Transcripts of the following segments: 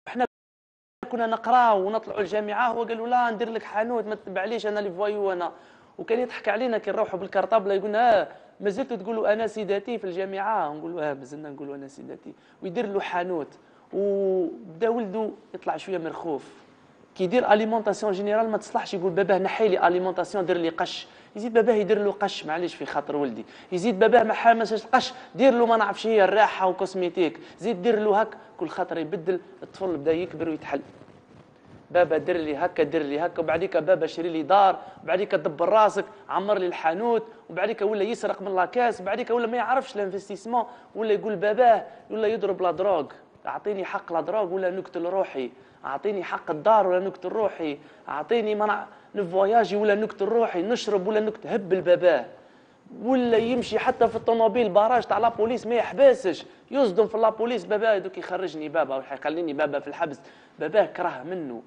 احنا كنا نقراو ونطلعوا الجامعه، هو قال له لا ندير لك حانوت ما تتبعليش انا لي فوايو انا. وكان يضحك علينا كي نروحوا بالكرطابله يقول لنا ما زلتوا تقولوا انا سيداتي في الجامعه، نقولوا مازلنا نقولوا انا سيداتي. ويدير له حانوت وبدا ولده يطلع شويه مرخوف. كي يدير اليمونطاسيون جينيرال ما تصلحش، يقول باباه نحي لي اليمونطاسيون دير لي قش. يزيد باباه يدير له قش معليش في خاطر ولدي. يزيد باباه ما حامش القش دير له ما نعرفش هي الراحه وكوسميتيك. زيد دير له هك كل خاطر يبدل. الطفل بدا يكبر ويتحل. بابا دير لي هكا دير لي هكا، وبعديك بابا شري لي دار، وبعديك دبر راسك عمر لي الحانوت، وبعديك ولا يسرق من لاكاس، وبعديك ولا ما يعرفش الانفستيسمون، ولا يقول باباه ولا يضرب لا دروغ. اعطيني حق لا دروغ ولا نقتل روحي، اعطيني حق الدار ولا نقتل روحي، اعطيني منع نفواياجي ولا نقتل روحي، نشرب ولا نقتل. هبل باباه. ولا يمشي حتى في الطوموبيل باراج تاع لابوليس ما يحبسش، يصدم في لابوليس. بابا دوك يخرجني بابا ويخليني بابا في الحبس. باباه كره منه.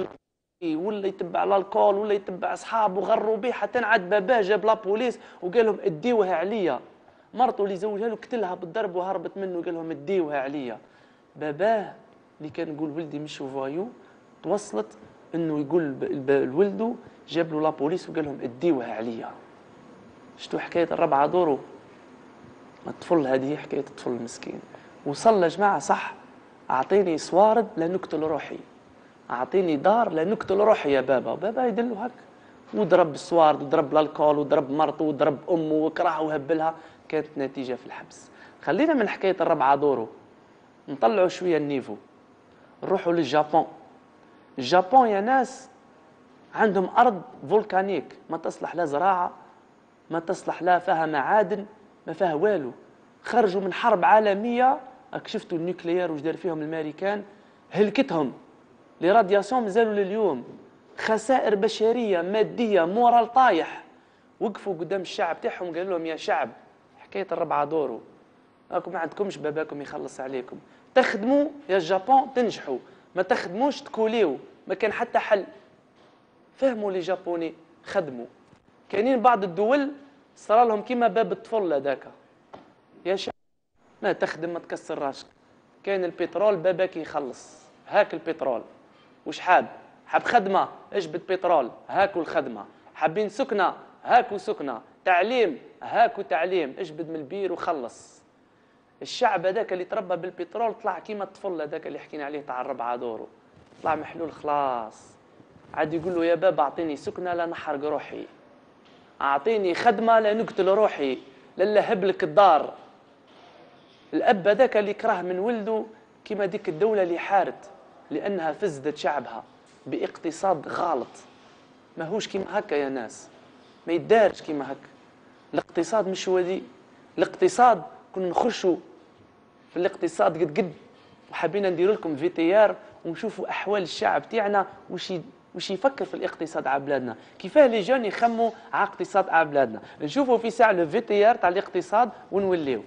ولا يتبع الالكول ولا يتبع اصحابه غروا به حتى عاد باباه جاب لابوليس وقال لهم اديوها عليا. مرته اللي زوجها له قتلها بالضرب وهربت منه، قال لهم اديوها عليا. باباه اللي كان يقول ولدي مش فوايو توصلت انه يقول لولده جاب له لابوليس وقال لهم اديوها عليا. شتو حكايه الربعه دورو؟ الطفل هذه حكايه الطفل المسكين. وصل يا جماعه صح، اعطيني صوارد لا نقتل روحي، اعطيني دار لا نقتل روحي يا بابا. وبابا يدلو هك وضرب الصوارد وضرب الالكول وضرب مرته وضرب امه وكرهها وهبلها. كانت نتيجه في الحبس. خلينا من حكايه الربعه دورو نطلعوا شويه النيفو، نروحوا للجابون. الجابون يا ناس عندهم ارض فولكانيك ما تصلح لا زراعه، ما تصلح لا فيها معادن، ما فيها والو. خرجوا من حرب عالميه، شفتوا النيوكليير وش دار فيهم الامريكان، هلكتهم. لي رادياسيون مازالوا لليوم. خسائر بشريه ماديه مورال طايح. وقفوا قدام الشعب تاعهم قالوا لهم يا شعب حكايه الربعه دورو، راكم ما عندكمش باباكم يخلص عليكم، تخدموا يا جابون تنجحوا، ما تخدموش تكوليو. ما كان حتى حل. فهموا لي جابوني خدموا. كاينين بعض الدول صار لهم كيما باب الطفل هذاك، يا شعب ما تخدم ما تكسر راسك. كاين البترول باباك يخلص، هاك البترول. وش حاب خدمه اجبد بترول، هاكو الخدمه. حابين سكنه هاكو سكنه. تعليم هاكو تعليم، اجبد من البير وخلص. الشعب هذاك اللي تربى بالبترول طلع كيما الطفل هذاك اللي حكينا عليه تاع الربعه دورو، طلع محلول خلاص. عاد يقول له يا بابا اعطيني سكنه لا نحرق روحي، اعطيني خدمه لا نقتل روحي، لا هبلك الدار. الاب هذاك اللي كره من ولده كيما ديك الدوله اللي حارت لانها فزدت شعبها باقتصاد غلط. ماهوش كيما هكا يا ناس، ما يدارش كيما هكا. الاقتصاد مش ودي الاقتصاد. كنا نخشوا في الاقتصاد قد وحبينا نديروا لكم في تي ار ونشوفوا احوال الشعب تاعنا وش يفكر في الاقتصاد على بلادنا، كيفاه لي جون يخموا على اقتصاد على بلادنا. نشوفوا في ساعه لو في تي ار تاع الاقتصاد ونوليو.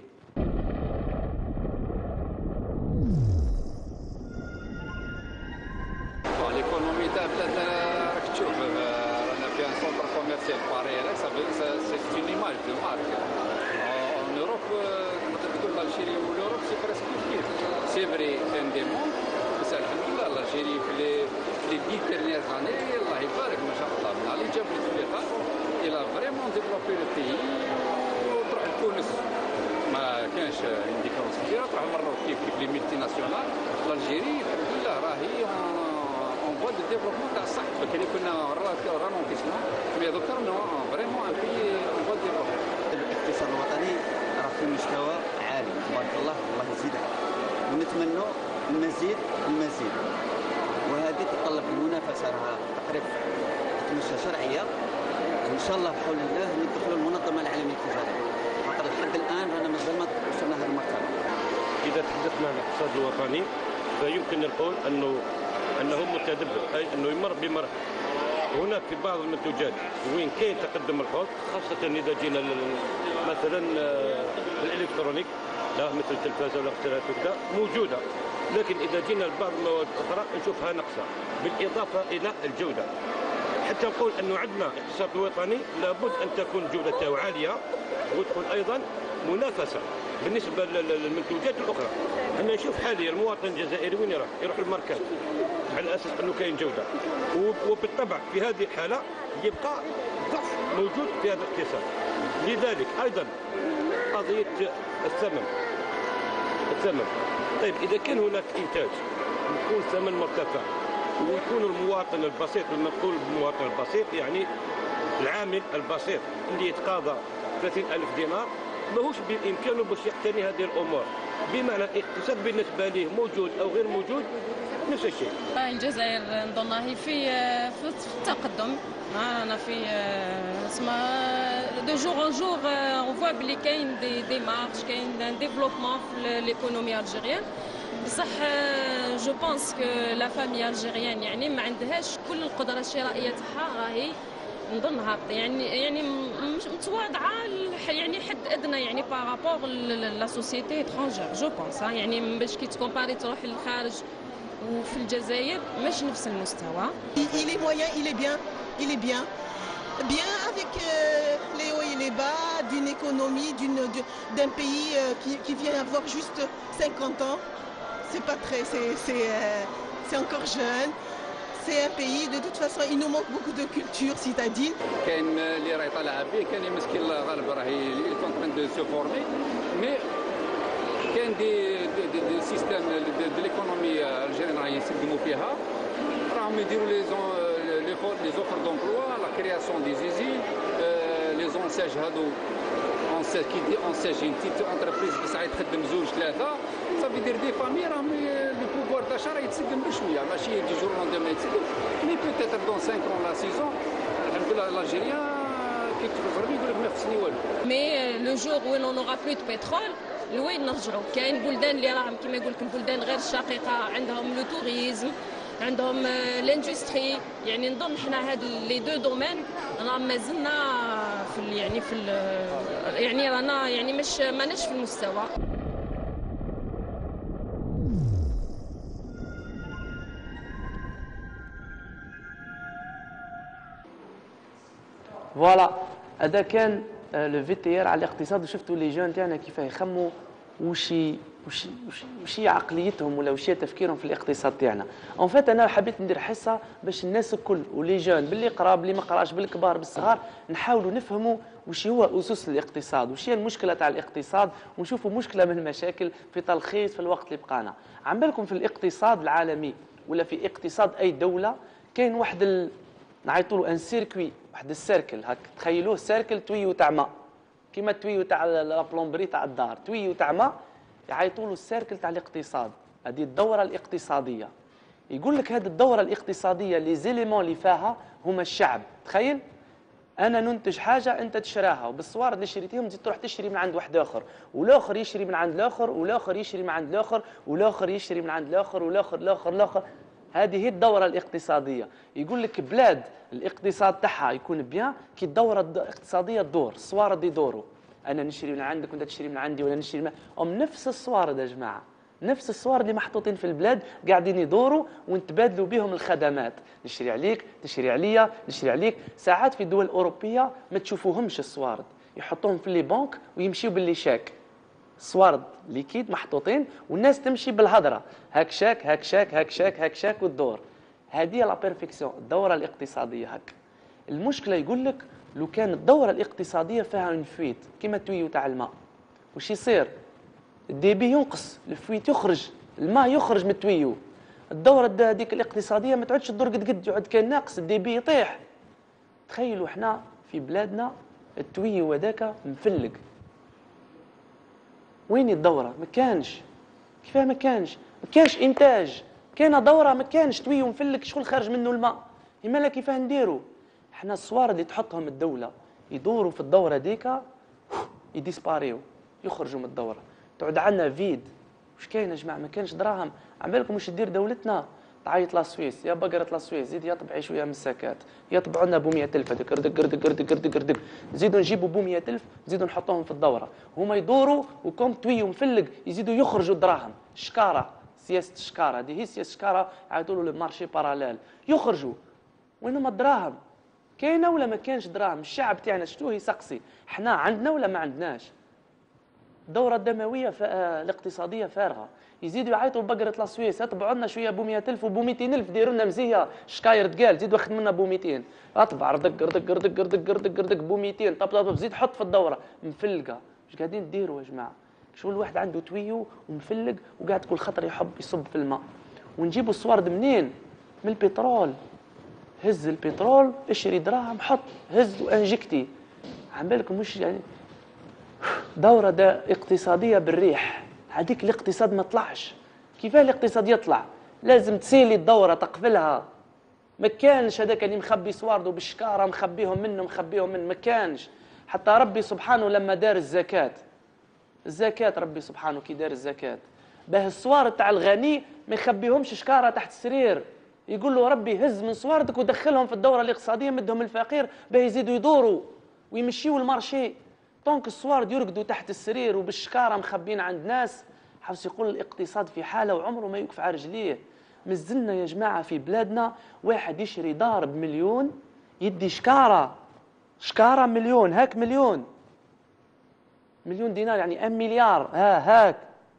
ليكونومي تاع بلادنا راك تشوف رانا في ان سونتر كوميرسيال باري هذاك سي اون ايماج دو مارك. ان اوروب تقدر تقول الجيري والاوروب سي بريسك كيف سي فري كاين دي مون، بس الحمد لله الجيري في لي 10 ديرنيير زاني الله يبارك ما شاء الله من اللي جاب الافريقيا الى فريمون ديفلوبي لو بيي. وتروح لتونس ما كانش انديكونس كبيره، تروح المغرب كيف لي ميلتي ناسيونال. الجيري الحمد لله راهي اون فوا دو ديفلوبمون تاع الصح. بكري كنا رالونتيسمون مي دوكا نو فريمون ان بيي اون فوا دو ديفلوبمون. الاقتصاد الوطني راه في مستوى عالي تبارك الله، الله يزيدها، ونتمنى المزيد. وهذه تتطلب المنافسه، راها تقريبا تمشى شرعيه ان شاء الله بحول الله ندخلوا المنظمه العالميه للتجاره، خاطر لحد الان رانا مازال ما وصلنا هذه المرتبه. اذا تحدثنا عن الاقتصاد الوطني فيمكن نقول انه متدبر، اي انه يمر بمراحل. هناك في بعض المنتوجات وين كاين تقدم ملحوظ، خاصه اذا جينا مثلا الالكترونيك مثل التلفازه والاغسالات وكذا موجوده، لكن اذا جينا لبعض المواد الاخرى نشوفها ناقصه، بالاضافه الى الجوده. حتى نقول انه عندنا اقتصاد وطني لابد ان تكون جودته عاليه وتكون ايضا منافسه. بالنسبه للمنتوجات الاخرى. انا نشوف حاليا المواطن الجزائري وين يروح للماركات على اساس انه كاين جوده، وبالطبع في هذه الحاله يبقى ضعف موجود في هذا الاقتصاد. لذلك ايضا قضيه الثمن. طيب اذا كان هناك انتاج يكون ثمن مرتفع ويكون المواطن البسيط، لما نقول المواطن البسيط يعني العامل البسيط اللي يتقاضى 30,000 دينار ماهوش بامكانه باش يقتني هذه الامور، بمعنى الاقتصاد بالنسبه ليه موجود او غير موجود نفس الشيء. الجزائر نظن هي في التقدم، رانا في اسمها دو جور ان جور اون فوا بلي كاين دي مارش، كاين ان ديفلوبمون في ليكونومي الجيريان. بصح جو بونس كو لا فامي الجيريان يعني ما عندهاش كل القدره الشرائيه تاعها، راهي نظن هابطه، يعني مش متواضعه يعني حد ادنى يعني بارابور لا سوسيتي اترونجير جو بونس. يعني باش كي تكومباري تروح للخارج وفي الجزائر مش نفس المستوى. Il est moyen, il est bien avec les hauts et les bas d'une économie, d'un pays qui vient avoir juste 50 ans. C'est pas très, c'est encore jeune. C'est un pays, de toute façon, il nous manque beaucoup de culture citadine. كاين اللي راه طالع به، كاين اللي مسكين الغالب راهي كون ترين دو سو فورمي، مي كاين دي سيستيم دو ليكونومي الجيريان راهي يسقموا فيها، راهم يديروا لي زوفر دومبلوا، لا كرياسيون دي زيزين، لي زونساج هادو اونساج كي دي اونساج اون تيت انتربريز اللي ساعات تخدم زوج ثلاثه، صافي يدير دي فامي راهم لو بوفوار داشا راه يتسقم بشويه، ماشي دي جور لوندوما يتسقم، مي بوتيتر دون 5 ans لا سيزون الحمد لله الجيريان كي تفرمي يقول لك ما خصني والو. مي لو جور وين اون اورا بلو دو بترول لوين نرجعوا؟ كاين بلدان اللي راهم كما يقول لك البلدان غير الشقيقه عندهم لو توريزم، عندهم لاندستري، يعني نظن حنا هاد لي دو دومين راه مازلنا في يعني رانا يعني ماناش في المستوى. فوالا هذا كان لو في تي ار على الاقتصاد. وشفتوا لي جون تاعنا كيفاه يخموا وشي عقليتهم ولا وشي تفكيرهم في الاقتصاد تاعنا. اون فات انا حبيت ندير حصه باش الناس الكل ولي جون باللي قرا باللي ما قراش بالكبار بالصغار نحاولوا نفهموا وش هو اسس الاقتصاد، وش هي المشكله تاع الاقتصاد، ونشوفوا مشكله من المشاكل في تلخيص في الوقت اللي بقانا. عم بالكم في الاقتصاد العالمي ولا في اقتصاد اي دوله كاين واحد نعيطوا له ان سيركوي، واحد السيركل هاك، تخيلوه سيركل تويو تاع ماء كيما التويو تاع لا بلومبري تاع الدار، تويو تاع ماء يعيطوا له السيركل تاع الاقتصاد. هذه الدوره الاقتصاديه. يقول لك هذه الدوره الاقتصاديه لي زيليمون اللي فيها هما الشعب. تخيل انا ننتج حاجه انت تشراها، وبالصوارد اللي شريتيهم تزيد تروح تشري من عند واحد اخر، والاخر يشري من عند الاخر، والاخر يشري من عند الاخر، والاخر يشري من عند الاخر، والاخر. هذه هي الدوره الاقتصاديه. يقول لك بلاد الاقتصاد تاعها يكون بيان كي الدوره الاقتصاديه تدور، الصوارد يدوروا، انا نشري من عندك وانت تشتري من عندي ولا نشتري من نفس الصوارد يا جماعه، نفس الصوارد اللي محطوطين في البلاد قاعدين يدوروا ونتبادلوا بهم الخدمات، نشري عليك تشري عليا نشري عليك. ساعات في الدول الاوروبيه ما تشوفوهمش الصوارد، يحطوهم في لي بنك ويمشيوا باللي شاك، صوارد ليكيد محطوطين والناس تمشي بالهضره، هاك شاك هاك شاك هاك شاك هاك شاك والدور. هذه لا بيرفكسيون الدوره الاقتصاديه هاك. المشكله يقول لك لو كان الدوره الاقتصاديه فيها اون فويت كيما التويو تاع الماء، واش يصير؟ الديبي ينقص، الفويت يخرج، الماء يخرج من التويو، الدوره هذيك الاقتصاديه ما تعودش تدور قد يقعد كان ناقص، الديبي يطيح. تخيلوا احنا في بلادنا التويو هذاك مفلق، وين الدوره؟ ما كانش. كيفاه ما كانش انتاج، كاينه دوره ما كانش تويو مفلك شغل خارج منه الماء. يمالا كيفاه نديروا؟ احنا الصوارد اللي تحطهم الدوله يدوروا في الدوره ديك يديسباريو، يخرجوا من الدوره، تعود عندنا فيد. واش كاين يا جماعه؟ ما كانش دراهم. عم بالكم واش تدير دولتنا؟ تعيط لا سويس، يا بقرة لا سويس زيد يطبعي شويه من السكات، يطبعوا لنا ب 100,000 هذاك ردك نزيدوا نجيبوا ب 100,000 نزيدوا نحطوهم في الدوره، هما يدوروا وكم تويو مفلق يزيدوا يخرجوا الدراهم. شكاره، سياسه الشكاره، هذه هي سياسه الشكاره، يعيطوا له المارشي باراليل. يخرجوا وين هما الدراهم؟ كاينه ولا ما كانش دراهم؟ الشعب تاعنا شتوه يسقسي، حنا عندنا ولا ما عندناش؟ الدوره الدمويه الاقتصاديه فارغه. يزيدوا يعيطوا بقره لا سويس، اتبعوا لنا شويه بو 100,000 وبو 200,000 ديروا لنا مزيه شكاير تقال، زيد واخد منا بو 200، اطبع ردق ردق ردق ردق ردق ردق بو 200، طب طب زيد حط في الدوره مفلقه. اش قاعدين ديروا يا جماعه؟ شو الواحد عنده تويو ومفلق وقاعد كل خطر يحب يصب في الماء. ونجيبوا الصوارد منين؟ من البترول. هز البترول، اشري دراهم، حط، هز وانجكتي. عم بالكم مش يعني دورة اقتصادية بالريح، هذيك الاقتصاد ما طلعش. كيفاه الاقتصاد يطلع؟ لازم تسيلي الدورة تقفلها. ما كانش هذاك اللي مخبي سوارده بالشكارة مخبيهم منه ما كانش. حتى ربي سبحانه لما دار الزكاة ربي سبحانه كي دار الزكاة باه السوارد تاع الغني ما يخبيهمش شكارة تحت السرير، يقول له ربي هز من سواردك ودخلهم في الدورة الاقتصادية، مدهم الفقير باه يزيدوا يدوروا ويمشيوا المارشي. طونك السوارد يرقدوا تحت السرير وبالشكارة مخبين عند ناس. حبس يقول الاقتصاد في حالة وعمره ما يوقف على رجليه. مازلنا يا جماعة في بلادنا واحد يشري دار ب1,000,000 يدي شكارة مليون، هاك مليون دينار يعني 1 مليار. هاك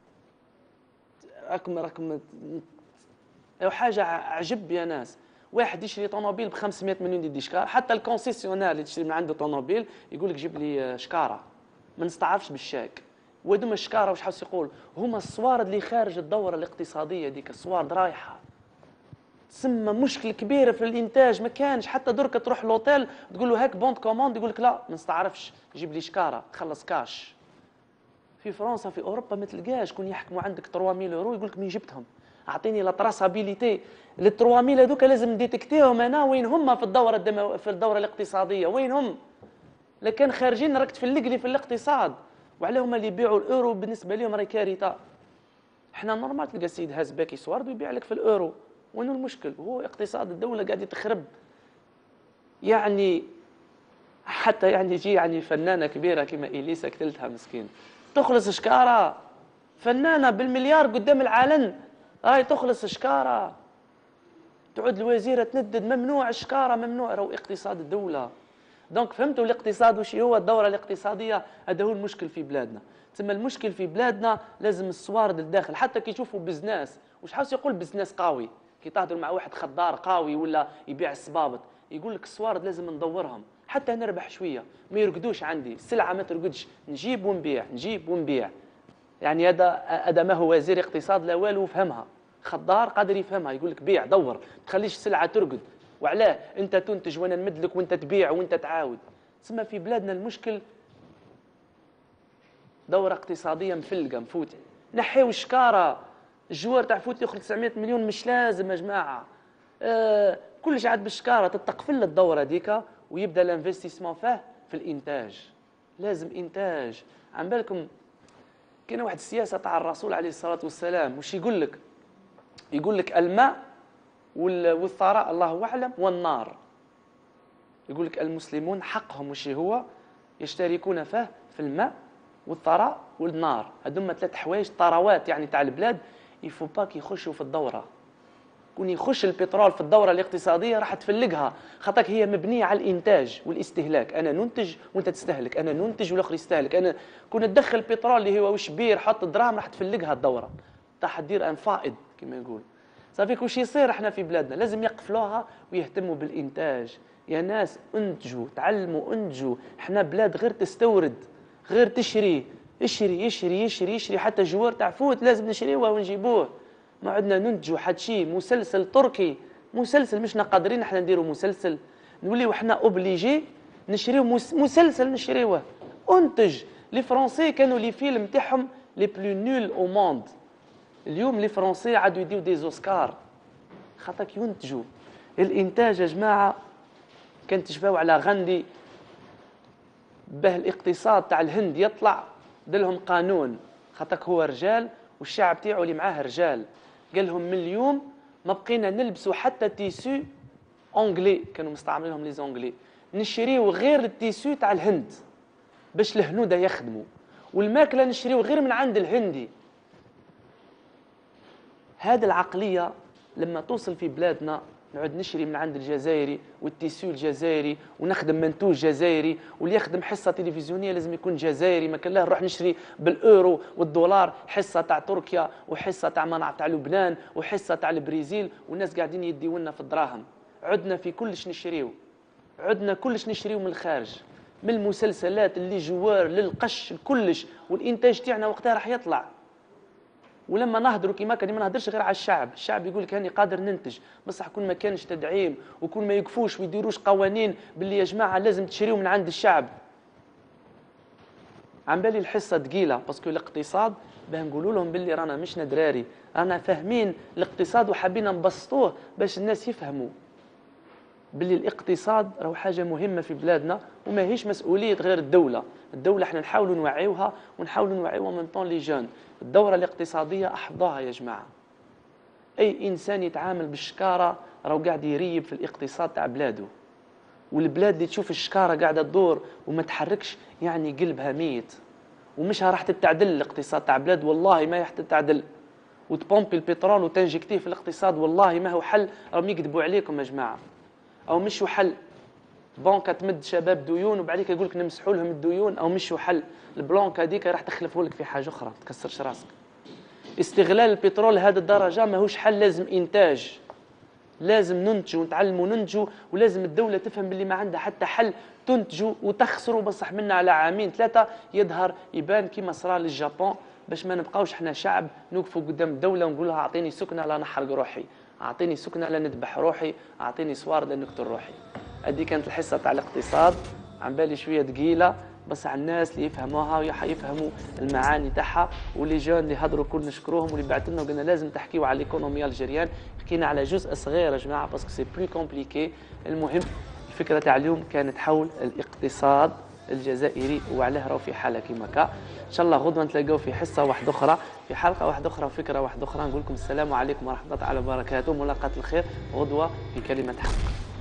رقم أو حاجة عجب يا ناس. واحد يشري طوموبيل ب500 مليون يدي شكارة. حتى الكونسيسيونير اللي تشري من عنده طوموبيل يقول لك جيب لي شكارة، ما نستعرفش بالشاك. ودوما الشكارة واش حاس يقول؟ هما الصوارد اللي خارج الدورة الاقتصادية ديك، الصوارد رايحة. تسمى مشكل كبيرة في الإنتاج. ما كانش حتى دركة تروح لوتيل تقول له هاك بوند كوموند يقول لك لا ما نستعرفش، جيب لي شكارة خلص كاش. في فرنسا في أوروبا ما تلقاش كون يحكموا عندك 3000 يورو يقول لك مين جبتهم؟ أعطيني لا تراسابيليتي. ال 3000 هذوك لازم نديتكتيهم أنا وين هم في الدورة الاقتصادية، وين هم؟ لكن خارجين راك تفلق لي في الاقتصاد. وعليهم اللي يبيعوا الأورو بالنسبة لهم راهي كارثة. احنا نورمال تلقى السيد هاز باكي سوارد ويبيع لك في الأورو. وين المشكل؟ هو اقتصاد الدولة قاعد يتخرب. يعني حتى يعني يجي يعني فنانة كبيرة كما إليسا قتلتها مسكين، تخلص شكارة، فنانة بالمليار قدام العلن راهي تخلص شكارة، تعود الوزيرة تندد ممنوع الشكارة ممنوع. راهو اقتصاد الدولة. دونك فهمتوا الاقتصاد وش هو؟ الدورة الاقتصادية هذا هو المشكل في بلادنا. ثم المشكل في بلادنا لازم الصوارد الداخل. حتى كي يشوفوا بزناس وش حاس يقول بزناس قوي، كي تهضر مع واحد خضار قوي ولا يبيع الصبابط يقول لك الصوارد لازم ندورهم حتى نربح شويه. ما يرقدوش عندي السلعه ما ترقدش، نجيب ونبيع نجيب ونبيع. يعني هذا ما هو وزير اقتصاد لا والو فهمها. خضار قادر يفهمها، يقول لك بيع دور، ما تخليش السلعه ترقد. وعلاه انت تنتج وانا نمد لك وانت تبيع وانت تعاود. تسمى في بلادنا المشكل دوره اقتصاديه مفلقه مفوته. نحيو الشكاره، الجوار تاع فوت ياخذ 900 مليون مش لازم يا جماعه. كلش عاد بالشكاره تتقفل الدوره ديكا ويبدا الانفستيسمون فيه في الانتاج. لازم انتاج. عن بالكم كاين واحد السياسه تاع الرسول عليه الصلاه والسلام وش يقول لك؟ يقول لك الماء والثراء الله اعلم والنار. يقول لك المسلمون حقهم وش هو؟ يشتركون فيه في الماء والثراء والنار. هذوما 3 حوايج ثروات يعني تاع البلاد يفو باك يخشوا في الدوره. كون يخش البترول في الدوره الاقتصاديه راح تفلقها، خاطرك هي مبنيه على الانتاج والاستهلاك. انا ننتج وانت تستهلك، انا ننتج والاخر يستهلك. انا كون تدخل البترول اللي هو وش بير حط الدراهم راح تفلقها الدوره تاع دير ان فائض كما يقول. صافي وش يصير؟ احنا في بلادنا لازم يقفلوها ويهتموا بالانتاج. يا ناس انتجوا، تعلموا، انتجوا. احنا بلاد غير تستورد، غير تشري. اشري اشري اشري اشري، حتى جوار تاع فوت لازم نشريوه ونجيبوه. ما عندنا ننتجوا حد شيء. مسلسل تركي، مسلسل مشنا قادرين احنا نديروا مسلسل، نوليو احنا اوبليجي نشريو مسلسل نشريوه. انتج. لي فرونسي كانوا لي فيلم تاعهم لي بلو نول او موند. اليوم لي فرونسي عادوا يديو دي زوسكار خاطرك ينتجوا. الانتاج يا جماعه كان تشبهوا على غاندي به الاقتصاد تاع الهند يطلع دلهم قانون خاطرك هو رجال والشعب تاعو اللي معاه رجال. قال لهم من اليوم ما بقينا نلبسوا حتى تيسو اونغلي، كانوا مستعملينهم لي زونغلي، نشريو غير التيسو تاع الهند باش الهنوده يخدموا، والماكله نشريو غير من عند الهندي. هذه العقليه لما توصل في بلادنا نعود نشري من عند الجزائري والتيسيو الجزائري ونخدم منتوج جزائري، واللي يخدم حصه تلفزيونيه لازم يكون جزائري، ما كان له نروح نشري بالاورو والدولار حصه تاع تركيا وحصه تاع منع تاع لبنان وحصه تاع البرازيل والناس قاعدين يديونا في الدراهم. عدنا في كلش نشريو، عدنا كلش نشريو من الخارج، من المسلسلات اللي جوار للقش كلش، والانتاج تاعنا وقتها راح يطلع. ولما نهضروا كيما كان ما نهضرش غير على الشعب، الشعب يقول لك هاني قادر ننتج، بصح كل ما كانش تدعيم وكل ما يقفوش ويديروش قوانين باللي يا جماعه لازم تشريوا من عند الشعب. عم بالي الحصه ثقيله باسكو الاقتصاد باه نقولوا لهم باللي رانا مش ندراري، رانا فاهمين الاقتصاد وحابين نبسطوه باش الناس يفهموا باللي الاقتصاد راهو حاجه مهمه في بلادنا وما هيش مسؤوليه غير الدوله. الدوله احنا نحاولوا نوعيوها ونحاولوا نوعيوها من طون لي جون. الدوره الاقتصاديه احفظوها يا جماعه. اي انسان يتعامل بالشكاره راهو قاعد يريب في الاقتصاد تاع بلاده، والبلاد اللي تشوف الشكاره قاعده تدور وما تحركش يعني قلبها ميت، ومش راح تتعدل الاقتصاد تاع بلاد، والله ما راح تتعدل. وتبومبي البترول وتنجكتيه في الاقتصاد والله ما هو حل، راهم يكذبوا عليكم يا جماعه. او مش حل بنكه تمد شباب ديون وبعديك يقول لك نمسحوا لهم الديون، او مش حل. البلونك هذيك راح تخلفه لك في حاجه اخرى، ما تكسرش راسك. استغلال البترول لهذه الدرجه ماهوش حل، لازم انتاج، لازم ننتجوا ونتعلموا ننتجوا، ولازم الدوله تفهم باللي ما عندها حتى حل تنتجوا وتخسروا بصح منا على عامين ثلاثه يظهر يبان كيما صرا للجابون، باش ما نبقاوش احنا شعب نوقفوا قدام الدوله ونقول لها اعطيني سكنه لا نحرق روحي، اعطيني سكنه لا نذبح روحي، اعطيني سوار لا نقتل روحي. هذه كانت الحصه تاع الاقتصاد، عن بالي شويه ثقيله بس على الناس اللي يفهموها ويفهموا المعاني تاعها، واللي جون اللي هضروا كل نشكروهم، واللي بعثوا لنا وقلنا لازم تحكيوا على الايكونومي الجيريان. حكينا على جزء صغير يا جماعه باسكو سي بلو كومبليكي. المهم الفكره تاع اليوم كانت حول الاقتصاد الجزائري وعلاه راهو في حاله كيما كا. ان شاء الله غدوه نتلاقاو في حصه واحده اخرى، في حلقه واحده اخرى وفكره واحده اخرى. نقول لكم السلام عليكم ورحمه الله تعالى وبركاته، ملاقاه الخير غدوه في كلمه حق.